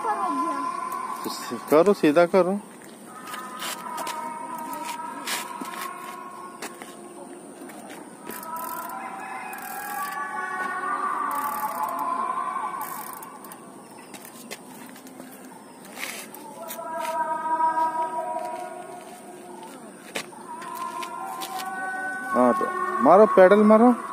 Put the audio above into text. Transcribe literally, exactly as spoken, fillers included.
करो सीधा करो। हाँ तो मारो, पेडल मारो।